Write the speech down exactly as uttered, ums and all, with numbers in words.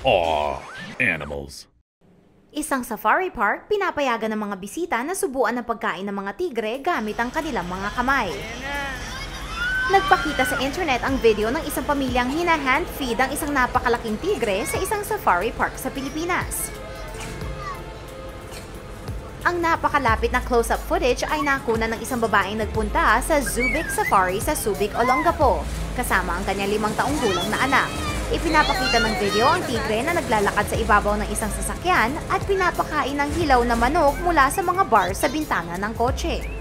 Aw, animals. Isang safari park, pinapayagan ng mga bisita na subuan ang pagkain ng mga tigre gamit ang kanilang mga kamay. Nagpakita sa internet ang video ng isang pamilyang hina-hand feed ang isang napakalaking tigre sa isang safari park sa Pilipinas. Ang napakalapit na close-up footage ay nakuna ng isang babaeng nagpunta sa Subic Safari sa Subic, Olongapo, kasama ang kanyang limang taong gulang na anak. Ipinapakita ng video ang tigre na naglalakad sa ibabaw ng isang sasakyan at pinapakain ng hilaw na manok mula sa mga bar sa bintana ng kotse.